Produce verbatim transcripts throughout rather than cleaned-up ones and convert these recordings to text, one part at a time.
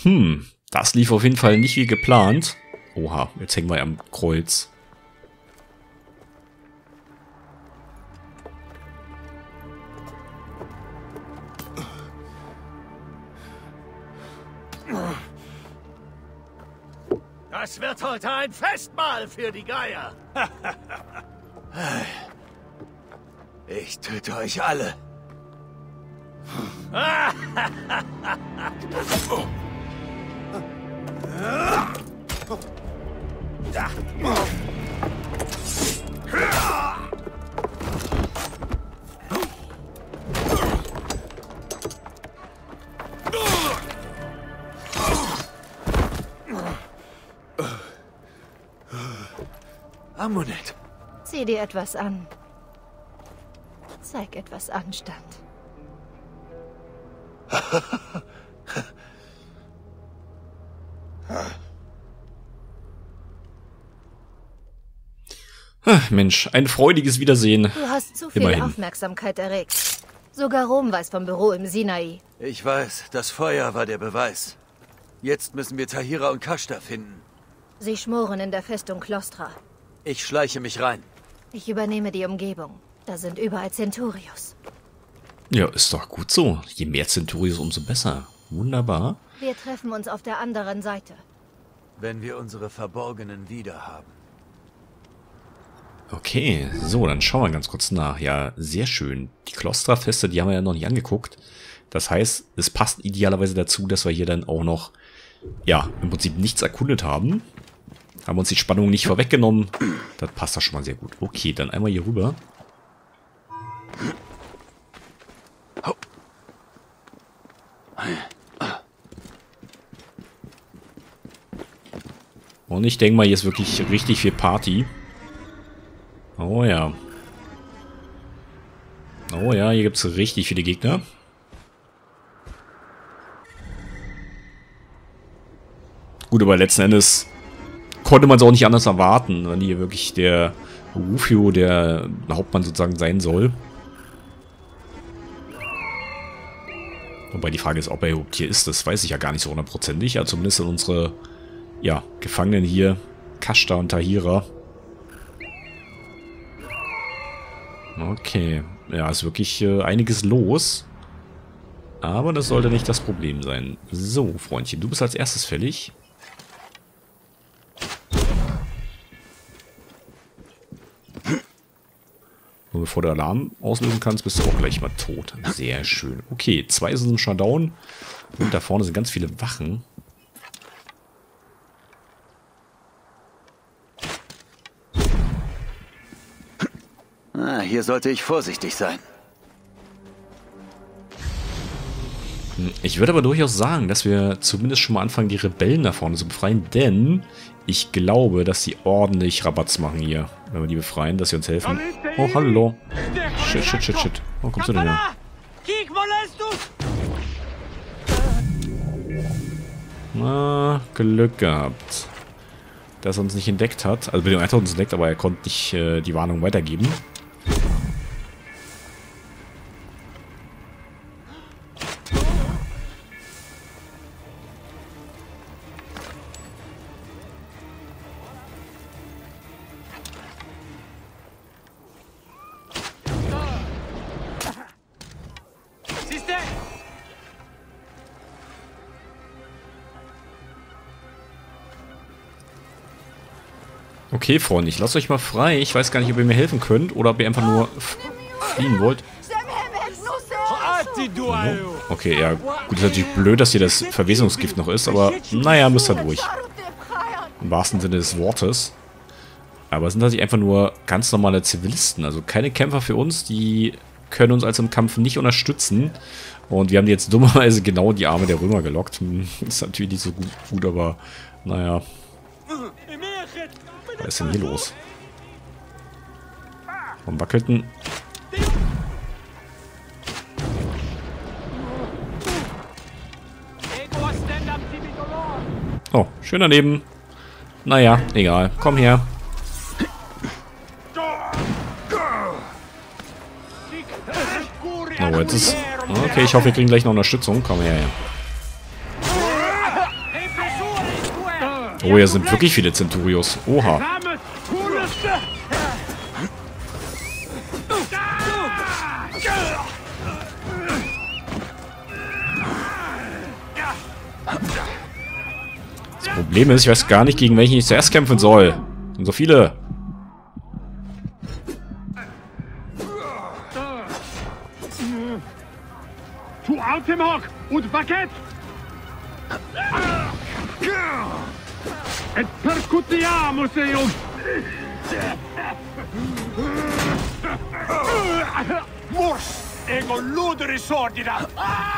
Hm, das lief auf jeden Fall nicht wie geplant. Oha, jetzt hängen wir am Kreuz. Das wird heute ein Festmahl für die Geier. Ich töte euch alle. Ammonit. Zieh dir etwas an. Zeig etwas Anstand. Ach, Mensch, ein freudiges Wiedersehen. Du hast zu viel Immerhin. Aufmerksamkeit erregt. Sogar Rom weiß vom Büro im Sinai. Ich weiß, das Feuer war der Beweis. Jetzt müssen wir Tahira und Kashta finden. Sie schmoren in der Festung Klostra. Ich schleiche mich rein. Ich übernehme die Umgebung. Da sind überall Centurios. Ja, ist doch gut so. Je mehr Centurios, umso besser. Wunderbar. Wir treffen uns auf der anderen Seite. Wenn wir unsere Verborgenen wiederhaben. Okay, so, dann schauen wir ganz kurz nach. Ja, sehr schön. Die Klostra-Feste, die haben wir ja noch nicht angeguckt. Das heißt, es passt idealerweise dazu, dass wir hier dann auch noch, ja, im Prinzip nichts erkundet haben. Haben uns die Spannung nicht vorweggenommen. Das passt doch schon mal sehr gut. Okay, dann einmal hier rüber. Und ich denke mal, hier ist wirklich richtig viel Party. Oh ja. Oh ja, hier gibt es richtig viele Gegner. Gut, aber letzten Endes konnte man es auch nicht anders erwarten, wenn hier wirklich der Rufio der Hauptmann sozusagen sein soll. Wobei die Frage ist, ob er überhaupt hier ist, das weiß ich ja gar nicht so hundertprozentig. Ja, zumindest sind unsere, ja, Gefangenen hier, Kashta und Tahira. Okay, ja, ist wirklich äh, einiges los. Aber das sollte nicht das Problem sein. So, Freundchen, du bist als erstes fällig. Und bevor du Alarm auslösen kannst, bist du auch gleich mal tot. Sehr schön. Okay, zwei sind schon down. Und da vorne sind ganz viele Wachen. Ah, hier sollte ich vorsichtig sein. Ich würde aber durchaus sagen, dass wir zumindest schon mal anfangen, die Rebellen da vorne zu befreien, denn ich glaube, dass sie ordentlich Rabatz machen hier, wenn wir die befreien, dass sie uns helfen. Oh, hallo. Shit, shit, shit, shit. Wo kommst du denn her? Na, Glück gehabt. Dass er uns nicht entdeckt hat. Also, er hat uns entdeckt, aber er konnte nicht äh, die Warnung weitergeben. Okay, Freunde, ich lasse euch mal frei. Ich weiß gar nicht, ob ihr mir helfen könnt oder ob ihr einfach nur fliehen wollt. Okay, ja, gut, ist natürlich blöd, dass hier das Verwesungsgift noch ist, aber naja, müsst ihr durch. Im wahrsten Sinne des Wortes. Aber es sind tatsächlich einfach nur ganz normale Zivilisten, also keine Kämpfer für uns, die können uns also im Kampf nicht unterstützen. Und wir haben die jetzt dummerweise genau in die Arme der Römer gelockt. Ist natürlich nicht so gut, gut aber naja. Was ist denn hier los? Warum wackelten? Oh, schön daneben. Naja, egal. Komm her. Oh, jetzt ist... Okay, ich hoffe, wir kriegen gleich noch Unterstützung. Komm her. Oh, hier sind wirklich viele Centurios. Oha. Das Problem ist, ich weiß gar nicht, gegen welchen ich zuerst kämpfen soll. Es sind so viele. Zu Altemhawk und Baguette! Et percutiamo, Seum! Mors! Ego luderi sordida!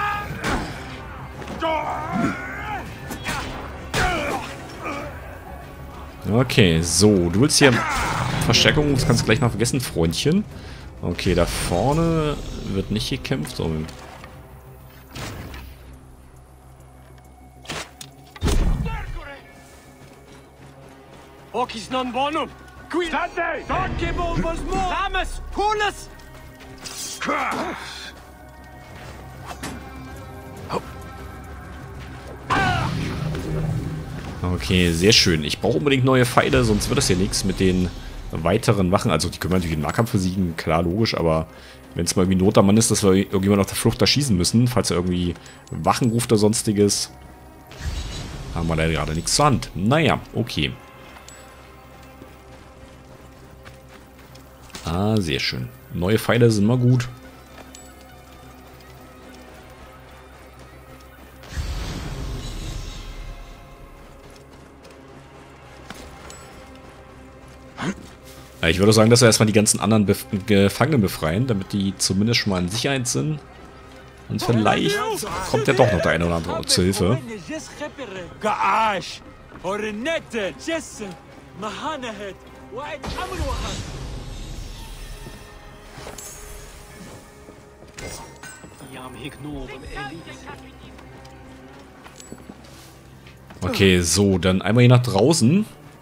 Okay, so. Du willst hier Verstärkung, das kannst du gleich mal vergessen, Freundchen. Okay, da vorne wird nicht gekämpft. So. Okis non bonum! Qui... State! Dorke volvos mo! Dames! Pulis! Okay, sehr schön. Ich brauche unbedingt neue Pfeile, sonst wird das hier nichts mit den weiteren Wachen. Also die können wir natürlich im Nahkampf besiegen, klar, logisch, aber wenn es mal irgendwie Not am Mann ist, dass wir irgendjemand auf der Flucht da schießen müssen, falls er irgendwie Wachen ruft oder sonstiges, haben wir da gerade nichts zur Hand. Naja, okay. Ah, sehr schön. Neue Pfeile sind immer gut. Ich würde sagen, dass wir erstmal die ganzen anderen Bef Gefangenen befreien, damit die zumindest schon mal in Sicherheit sind. Und vielleicht kommt ja doch noch der eine oder andere zur Hilfe. Okay, so, dann einmal hier nach draußen.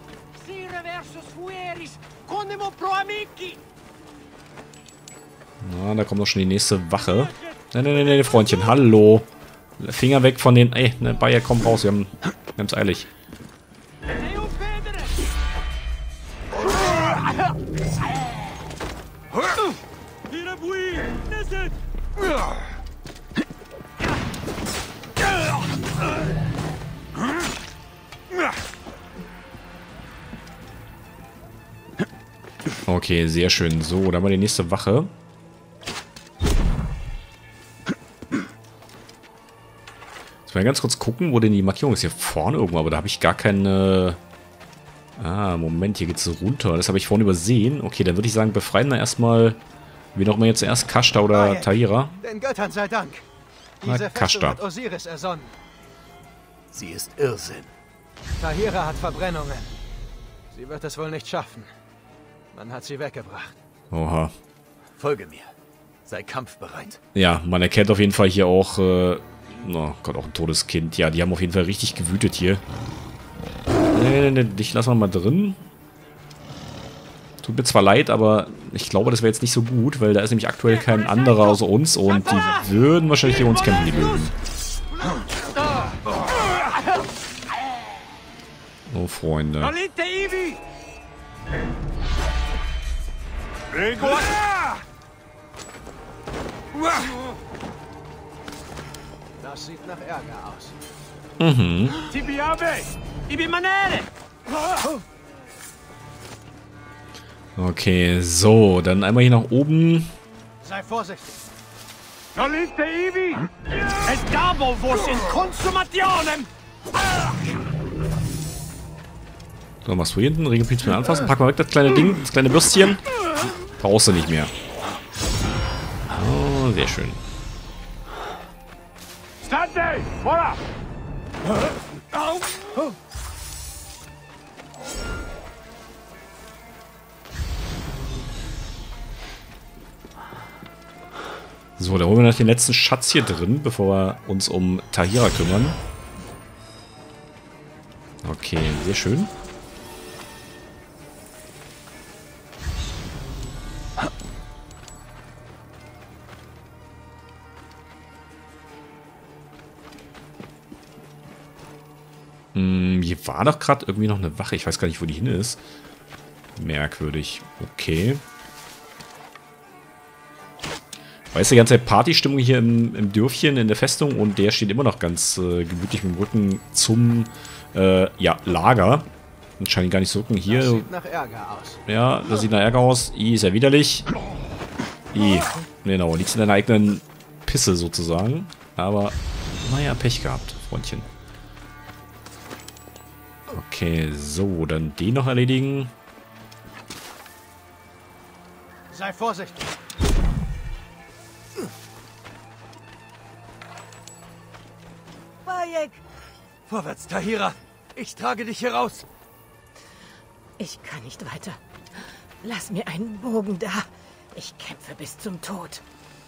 Na, da kommt doch schon die nächste Wache. Nein, nein, nein, nein, Freundchen, hallo. Finger weg von den... Ey, ne, Bayer, komm raus, wir haben es eilig. Okay, sehr schön. So, dann mal die nächste Wache. Jetzt mal ganz kurz gucken, wo denn die Markierung ist. Hier vorne irgendwo, aber da habe ich gar keine... Ah, Moment, hier geht es runter. Das habe ich vorhin übersehen. Okay, dann würde ich sagen, befreien wir erstmal... Wie noch mal jetzt zuerst? Kashta oder Tahira? Den Göttern sei Dank. Na, Diese Festung hat Osiris ersonnen. Sie ist Irrsinn. Tahira hat Verbrennungen. Sie wird es wohl nicht schaffen. Man hat sie weggebracht. Oha. Folge mir. Sei kampfbereit. Ja, man erkennt auf jeden Fall hier auch... Äh, oh Gott, auch ein totes Kind. Ja, die haben auf jeden Fall richtig gewütet hier. Nee, nee, nee, dich lassen wir mal drin. Tut mir zwar leid, aber ich glaube, das wäre jetzt nicht so gut, weil da ist nämlich aktuell kein anderer außer uns und die würden wahrscheinlich hier uns kämpfen, die Bösen. Oh, Freunde. Das sieht nach Ärger aus. Mhm. Okay, so, dann einmal hier nach oben. Sei vorsichtig. So, machst du hier hinten? Regelpilz mehr anfassen. Pack mal weg das kleine Ding, das kleine Bürstchen. Brauchst du nicht mehr. Oh, sehr schön. So, da holen wir noch den letzten Schatz hier drin, bevor wir uns um Tahira kümmern. Okay, sehr schön. Hm, hier war doch gerade irgendwie noch eine Wache. Ich weiß gar nicht, wo die hin ist. Merkwürdig. Okay. Weißt du, die ganze Zeit Partystimmung hier im, im Dörfchen, in der Festung. Und der steht immer noch ganz äh, gemütlich mit dem Rücken zum äh, ja, Lager. Und scheint ihn gar nicht zu rücken. Hier. Das sieht nach Ärger aus. Ja, das sieht nach Ärger aus. I ist ja widerlich. I. Genau, liegst in deiner eigenen Pisse sozusagen. Aber, naja, Pech gehabt, Freundchen. Okay, so, dann den noch erledigen. Sei vorsichtig. Bayek! Vorwärts, Tahira! Ich trage dich hier raus! Ich kann nicht weiter. Lass mir einen Bogen da. Ich kämpfe bis zum Tod.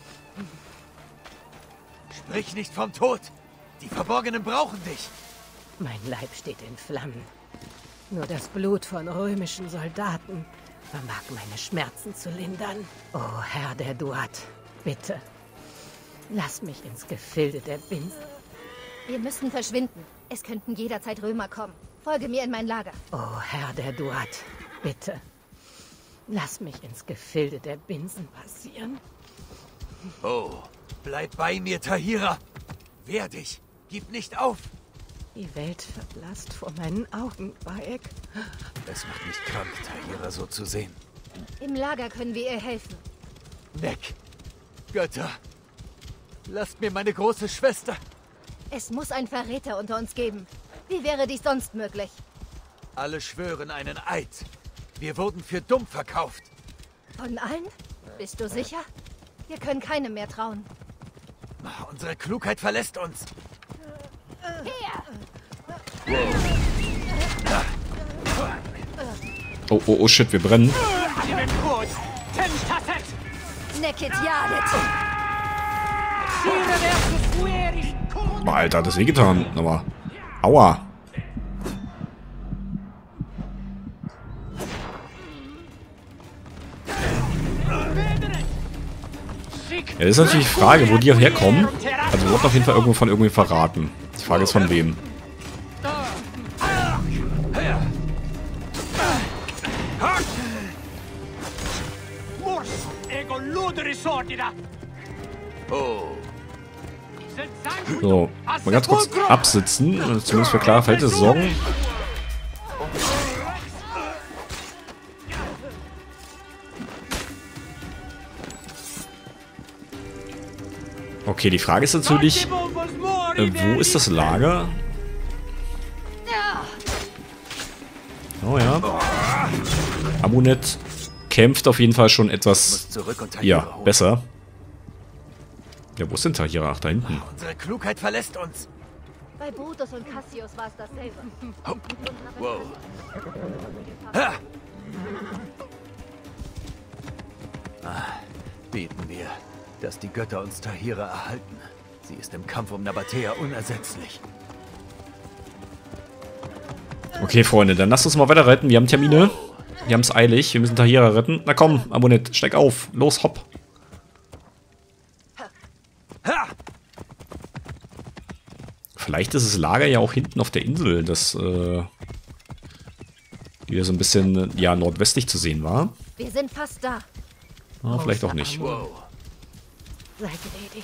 Sprich nicht vom Tod! Die Verborgenen brauchen dich! Mein Leib steht in Flammen. Nur das Blut von römischen Soldaten vermag meine Schmerzen zu lindern. Oh Herr der Duat, bitte, lass mich ins Gefilde der Binsen. Wir müssen verschwinden. Es könnten jederzeit Römer kommen. Folge mir in mein Lager. Oh Herr der Duat, bitte, lass mich ins Gefilde der Binsen passieren. Oh, bleib bei mir, Tahira! Wehr dich! Gib nicht auf! Die Welt verblasst vor meinen Augen, Bayek. Es macht mich krank, Tahira so zu sehen. Im Lager können wir ihr helfen. Weg! Götter! Lasst mir meine große Schwester! Es muss einen Verräter unter uns geben. Wie wäre dies sonst möglich? Alle schwören einen Eid. Wir wurden für dumm verkauft. Von allen? Bist du sicher? Wir können keinem mehr trauen. Unsere Klugheit verlässt uns. Oh, oh, oh, shit, wir brennen. Nekit Yadet! Boah, Alter, hat das wehgetan. Nochmal. Aua. Ja, das ist natürlich die Frage, wo die auch herkommen. Also wir wurden auf jeden Fall irgendwo von irgendwem verraten. Die Frage ist von wem. So, mal ganz kurz absitzen und zumindest für klare Verhältnisse sorgen. Okay, die Frage ist natürlich, äh, wo ist das Lager? Oh ja. Amunet kämpft auf jeden Fall schon etwas, ja, besser. Ja, wo ist denn Tahira? Ach, da hinten. Unsere Klugheit verlässt uns. Bei Brutus und Cassius war es dasselbe. Oh. Wow. Ha. Ah, beten wir, dass die Götter uns Tahira erhalten. Sie ist im Kampf um Nabatea unersetzlich. Okay, Freunde, dann lasst uns mal weiter reiten. Wir haben Termine. Wir haben es eilig. Wir müssen Tahira retten. Na komm, Amunet, steig auf. Los, hopp. Vielleicht ist das Lager ja auch hinten auf der Insel, das äh, wieder so ein bisschen ja nordwestlich zu sehen war. Wir sind fast da. Ah, vielleicht auch nicht. Wow. Sei gnädig.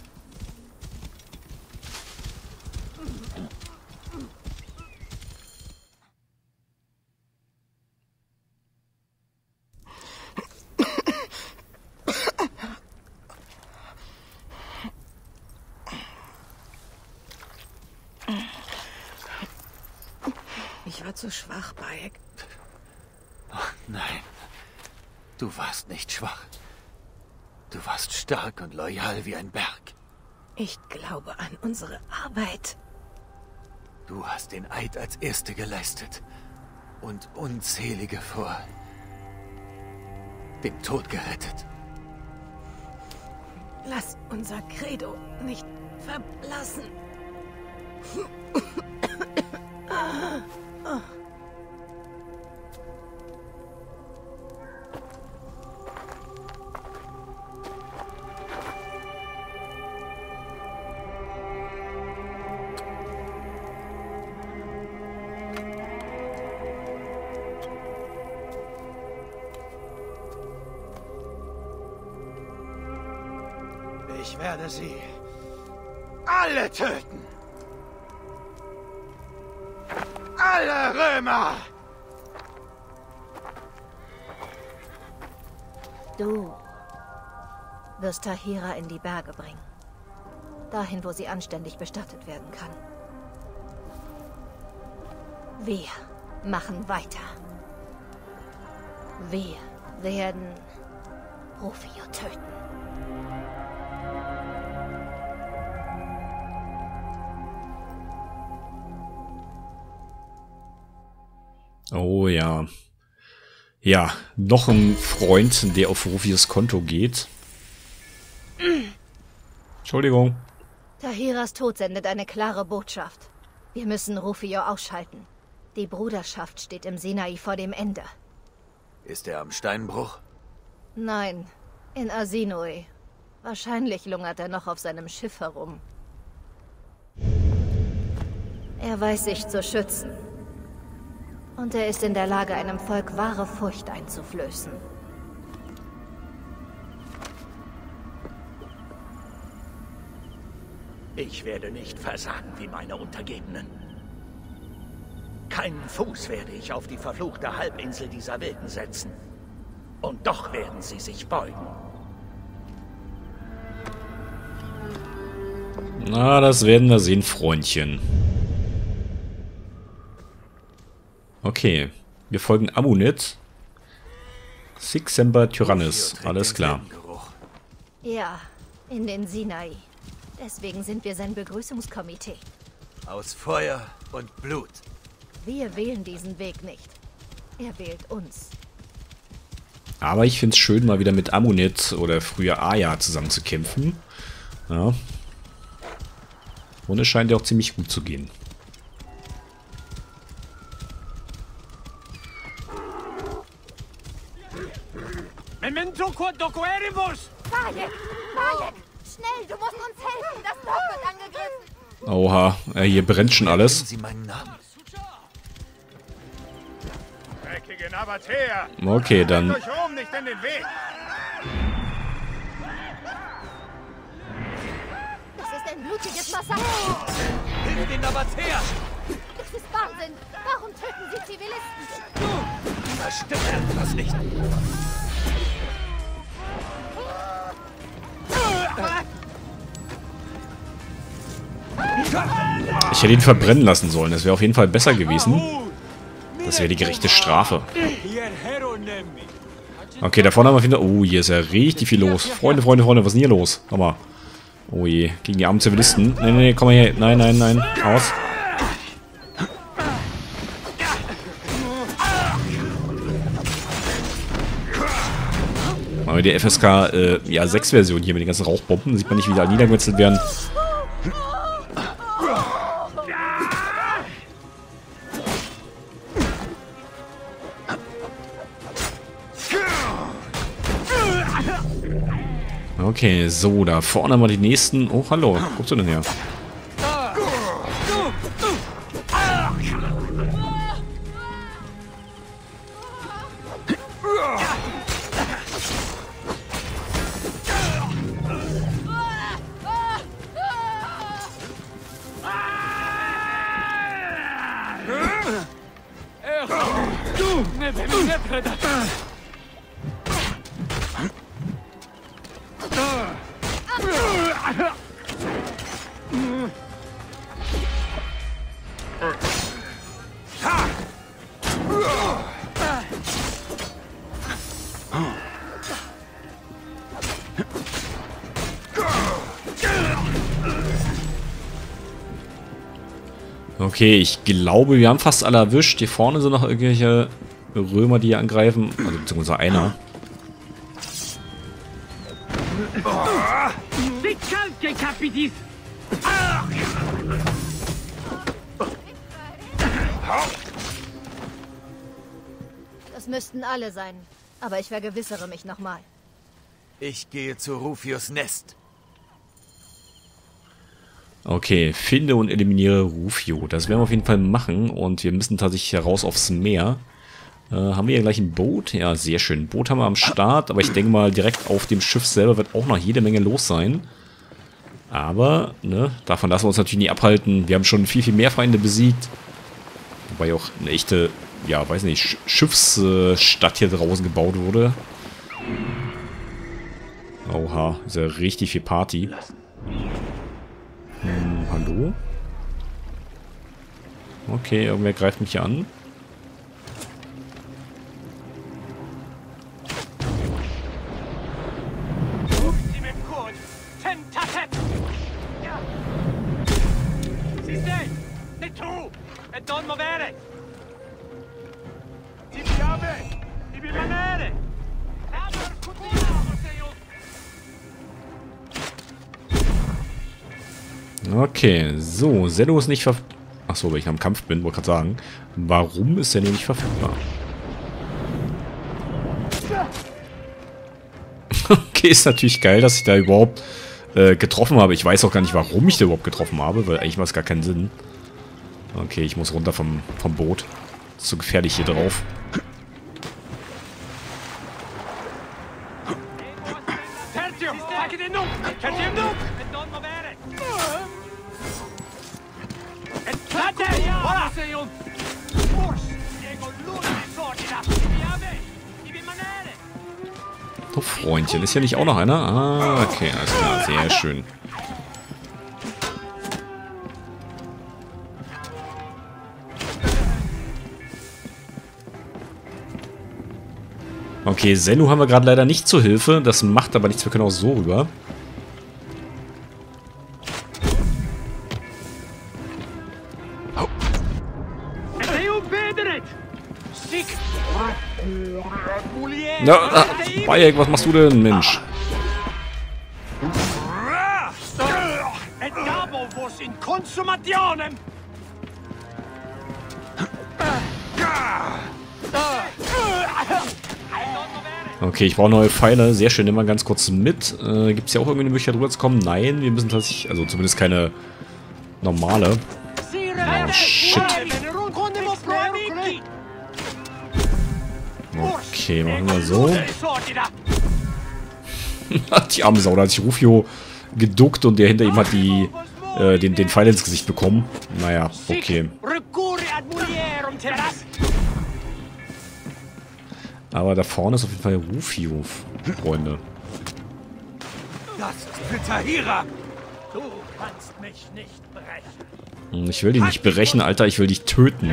Ich war zu schwach, Bayek. Ach, nein. Du warst nicht schwach. Du warst stark und loyal wie ein Berg. Ich glaube an unsere Arbeit. Du hast den Eid als Erste geleistet. Und unzählige vor dem Tod gerettet. Lass unser Credo nicht verblassen. Ich werde sie alle töten. Alle Römer! Du wirst Tahira in die Berge bringen. Dahin, wo sie anständig bestattet werden kann. Wir machen weiter. Wir werden Rufio töten. Oh ja. Ja, noch ein Freund, der auf Rufios Konto geht. Entschuldigung. Tahiras Tod sendet eine klare Botschaft. Wir müssen Rufio ausschalten. Die Bruderschaft steht im Sinai vor dem Ende. Ist er am Steinbruch? Nein, in Asinoi. Wahrscheinlich lungert er noch auf seinem Schiff herum. Er weiß sich zu schützen. Und er ist in der Lage, einem Volk wahre Furcht einzuflößen. Ich werde nicht versagen wie meine Untergebenen. Keinen Fuß werde ich auf die verfluchte Halbinsel dieser Wilden setzen. Und doch werden sie sich beugen. Na, das werden wir sehen, Freundchen. Okay, wir folgen Amunit. Sixember Tyrannis, alles klar. Ja, in den Sinai. Deswegen sind wir sein Begrüßungskomitee. Aus Feuer und Blut. Wir wählen diesen Weg nicht. Er wählt uns. Aber ich finde es schön, mal wieder mit Amunit oder früher Aya zusammen zu kämpfen. Ja. Und es scheint ja auch ziemlich gut zu gehen. Memento quod docueribus! Bayek! Bayek! Schnell, du musst uns helfen! Das Dorf wird angegriffen! Oha, äh, hier brennt schon alles. Nennen Sie meinen Namen. Dreckige Nabatäer! Okay, dann... Euch Rom nicht in den Weg! Das ist ein blutiges Massaker! Hilf den Nabatäer! Das ist Wahnsinn! Warum töten sie Zivilisten? Da stimmt etwas nicht. Ich hätte ihn verbrennen lassen sollen. Das wäre auf jeden Fall besser gewesen. Das wäre die gerechte Strafe. Okay, da vorne haben wir wieder... Oh, hier ist ja richtig viel los. Freunde, Freunde, Freunde, was ist denn hier los? Nochmal. Oh je, gegen die armen Zivilisten. Nee, nee, nee, komm mal her. Nein, nein, nein. Aus. Machen wir die F S K äh, ja, sechs Version hier mit den ganzen Rauchbomben. Sieht man nicht, wie die alle niedergemetzelt werden. Okay, so, da vorne haben wir die nächsten... Oh, hallo, wo guckst du denn her? Okay, ich glaube, wir haben fast alle erwischt. Hier vorne sind noch irgendwelche Römer, die hier angreifen. Also beziehungsweise einer. Das müssten alle sein. Aber ich vergewissere mich nochmal. Ich gehe zu Rufios Nest. Okay, finde und eliminiere Rufio. Das werden wir auf jeden Fall machen. Und wir müssen tatsächlich heraus aufs Meer. Äh, haben wir hier gleich ein Boot? Ja, sehr schön. Boot haben wir am Start. Aber ich denke mal, direkt auf dem Schiff selber wird auch noch jede Menge los sein. Aber, ne, davon lassen wir uns natürlich nie abhalten. Wir haben schon viel, viel mehr Feinde besiegt. Wobei auch eine echte, ja, weiß nicht, Sch Schiffsstadt hier draußen gebaut wurde. Oha, ist ja richtig viel Party. Hm, hallo? Okay, irgendwer greift mich hier an. Okay, so, Zello ist nicht verfügbar. Achso, weil ich am Kampf bin, wollte gerade sagen. Warum ist Zello nicht verfügbar? Okay, ist natürlich geil, dass ich da überhaupt äh, getroffen habe. Ich weiß auch gar nicht, warum ich da überhaupt getroffen habe, weil eigentlich macht es gar keinen Sinn. Okay, ich muss runter vom, vom Boot. Ist so gefährlich hier drauf. Oh, Freundchen, ist ja nicht auch noch einer? Ah, okay, alles klar, sehr schön. Okay, Zello haben wir gerade leider nicht zur Hilfe. Das macht aber nichts, wir können auch so rüber. Na, ah, Bayek, was machst du denn, Mensch? Okay, ich brauche neue Pfeile. Sehr schön, nehmen wir ganz kurz mit. Äh, Gibt es ja auch irgendwie eine Möglichkeit drüber zu kommen? Nein, wir müssen tatsächlich, also zumindest keine normale. Oh, shit. Okay, machen wir so. Die arme Sau, da hat sich Rufio geduckt und der hinter ihm hat die, äh, den, den Pfeil ins Gesicht bekommen. Naja, okay. Aber da vorne ist auf jeden Fall Rufio, Freunde. Das ist für Tahira. Du kannst mich nicht brechen. Ich will dich nicht brechen, Alter, ich will dich töten.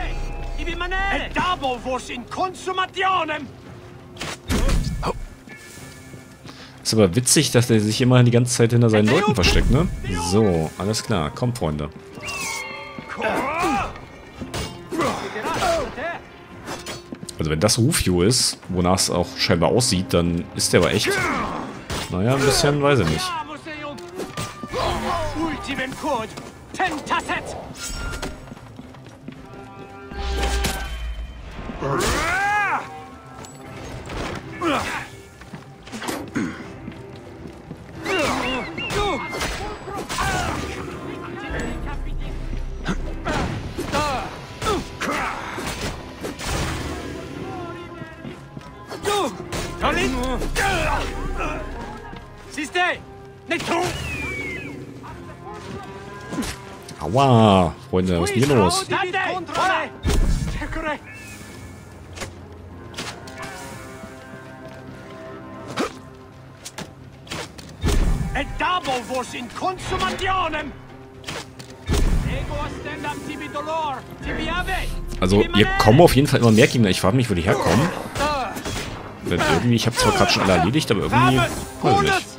Ist aber witzig, dass der sich immer die ganze Zeit hinter seinen Leuten versteckt, ne? So, alles klar. Kommt, Freunde. Also wenn das Rufio ist, wonach es auch scheinbar aussieht, dann ist der aber echt... Naja, ein bisschen, weiß ich nicht. Aua, Freunde, was ist hier los? Also, hier kommen auf jeden Fall immer mehr Gegner. Ich frage mich, wo die herkommen. Denn irgendwie, ich habe zwar gerade schon alle erledigt, aber irgendwie, weiß ich nicht.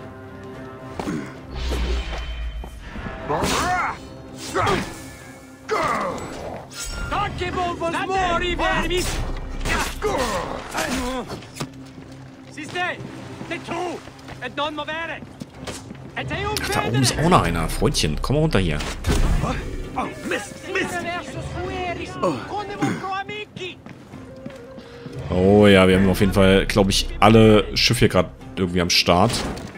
Ach, da oben ist auch noch einer. Freundchen, komm mal runter hier. Oh, Mist, Mist. Oh. Oh ja, wir haben auf jeden Fall, glaube ich, alle Schiffe hier gerade irgendwie am Start.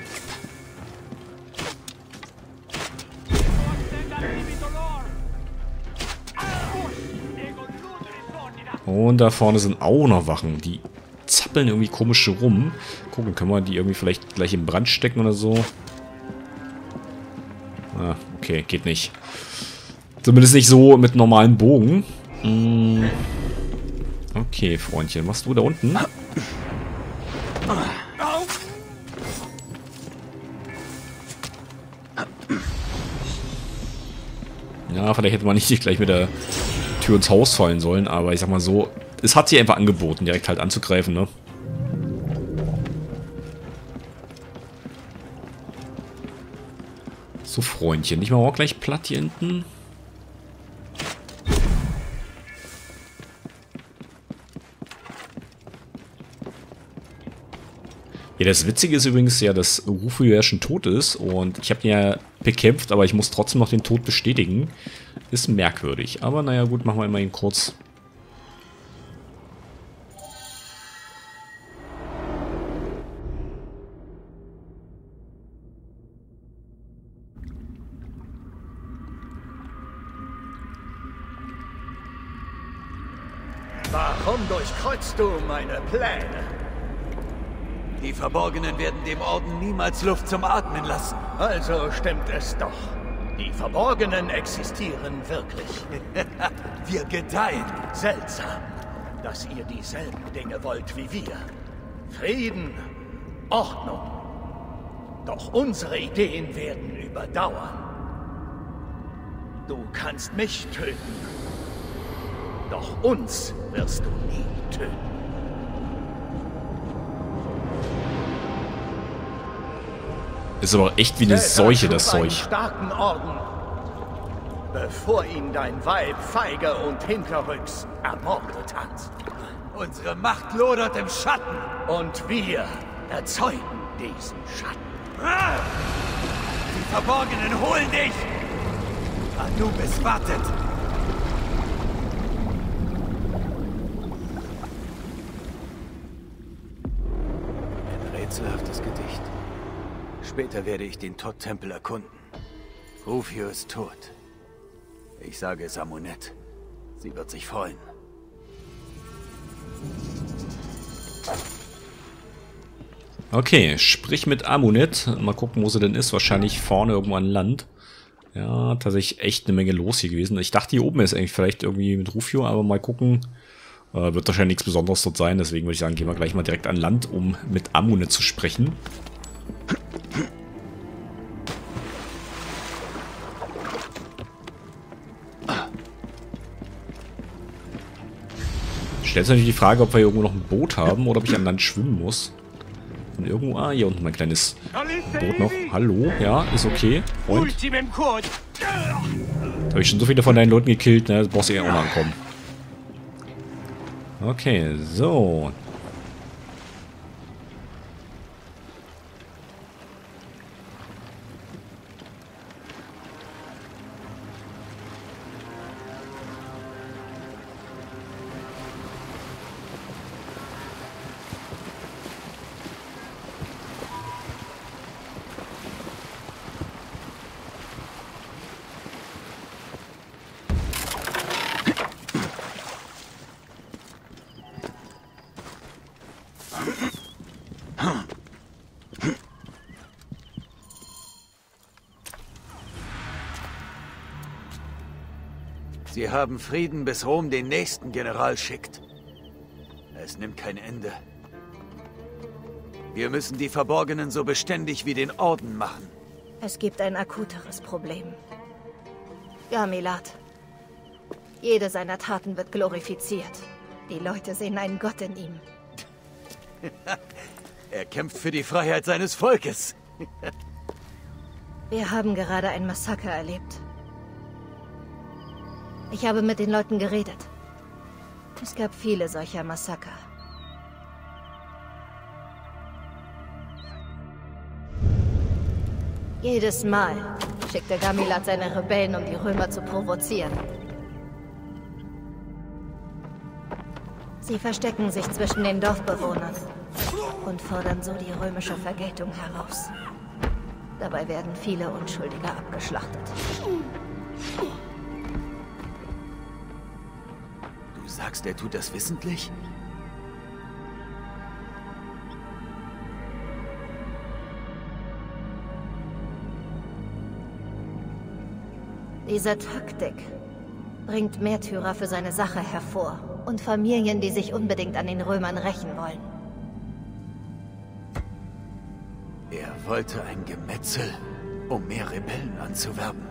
Und da vorne sind auch noch Wachen. Die zappeln irgendwie komisch rum. Gucken, können wir die irgendwie vielleicht gleich in Brand stecken oder so? Ah, okay, geht nicht. Zumindest nicht so mit normalem Bogen. Hm. Okay, Freundchen, was machst du da unten? Ja, vielleicht hätte man nicht gleich mit der Tür ins Haus fallen sollen, aber ich sag mal so, es hat sich einfach angeboten, direkt halt anzugreifen, ne? So, Freundchen, ich mache auch gleich platt hier hinten. Ja, das Witzige ist übrigens ja, dass Rufio ja schon tot ist und ich habe ihn ja bekämpft, aber ich muss trotzdem noch den Tod bestätigen. Ist merkwürdig, aber naja gut, machen wir immerhin kurz. Warum durchkreuzt du meine Pläne? Die Verborgenen werden dem Orden niemals Luft zum Atmen lassen. Also stimmt es doch. Die Verborgenen existieren wirklich. Wir gedeihen. Seltsam, dass ihr dieselben Dinge wollt wie wir. Frieden, Ordnung. Doch unsere Ideen werden überdauern. Du kannst mich töten. Doch uns wirst du nie töten. Ist aber echt wie eine Seuche, das Zeug. Starken Orden, bevor ihn dein Weib feige und hinterrücks ermordet hat. Unsere Macht lodert im Schatten. Und wir erzeugen diesen Schatten. Die Verborgenen holen dich. Anubis wartet. Ein rätselhaftes Gedicht. Später werde ich den Todd-Tempel erkunden. Rufio ist tot. Ich sage es Amunet. Sie wird sich freuen. Okay, sprich mit Amunet. Mal gucken, wo sie denn ist. Wahrscheinlich vorne irgendwo an Land. Ja, tatsächlich echt eine Menge los hier gewesen. Ich dachte, hier oben ist eigentlich vielleicht irgendwie mit Rufio, aber mal gucken. Äh, wird wahrscheinlich nichts Besonderes dort sein. Deswegen würde ich sagen, gehen wir gleich mal direkt an Land, um mit Amunet zu sprechen. Stellt sich natürlich die Frage, ob wir hier irgendwo noch ein Boot haben oder ob ich an Land schwimmen muss. Und irgendwo, ah, hier unten mein kleines Boot noch. Hallo, ja, ist okay. Und? Da habe ich schon so viele von deinen Leuten gekillt, ne? Das brauchst du eh auch noch ankommen. Okay, so. Sie haben Frieden, bis Rom den nächsten General schickt. Es nimmt kein Ende. Wir müssen die Verborgenen so beständig wie den Orden machen. Es gibt ein akuteres Problem. Gamilat. Jede seiner Taten wird glorifiziert. Die Leute sehen einen Gott in ihm. Er kämpft für die Freiheit seines Volkes. Wir haben gerade ein Massaker erlebt. Ich habe mit den Leuten geredet. Es gab viele solcher Massaker. Jedes Mal schickte Gamilat seine Rebellen, um die Römer zu provozieren. Sie verstecken sich zwischen den Dorfbewohnern und fordern so die römische Vergeltung heraus. Dabei werden viele Unschuldige abgeschlachtet. Du sagst, er tut das wissentlich? Diese Taktik bringt Märtyrer für seine Sache hervor und Familien, die sich unbedingt an den Römern rächen wollen. Er wollte ein Gemetzel, um mehr Rebellen anzuwerben.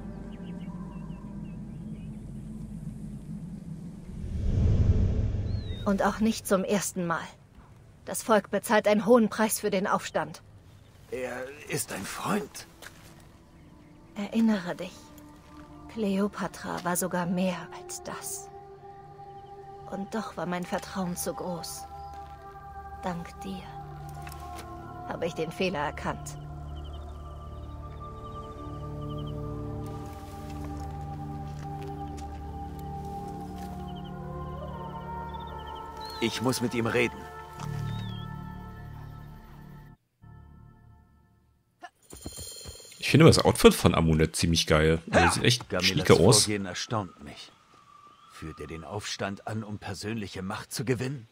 Und auch nicht zum ersten Mal. Das Volk bezahlt einen hohen Preis für den Aufstand. Er ist ein Freund. Erinnere dich. Kleopatra war sogar mehr als das. Und doch war mein Vertrauen zu groß. Dank dir habe ich den Fehler erkannt. Ich muss mit ihm reden. Ich finde das Outfit von Amunet ziemlich geil. Also sieht echt Gamilas schnieke aus. Vorgehen erstaunt mich. Führt er den Aufstand an, um persönliche Macht zu gewinnen?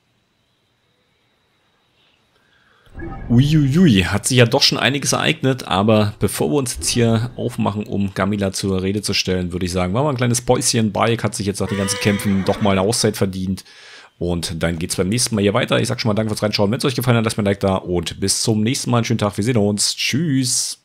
Uiuiui, hat sich ja doch schon einiges ereignet, aber bevor wir uns jetzt hier aufmachen, um Gamila zur Rede zu stellen, würde ich sagen, machen wir ein kleines Päuschen. Bayek hat sich jetzt nach den ganzen Kämpfen doch mal eine Auszeit verdient. Und dann geht's beim nächsten Mal hier weiter. Ich sag schon mal danke fürs Reinschauen. Wenn es euch gefallen hat, lasst mir ein Like da und bis zum nächsten Mal. Einen schönen Tag, wir sehen uns. Tschüss.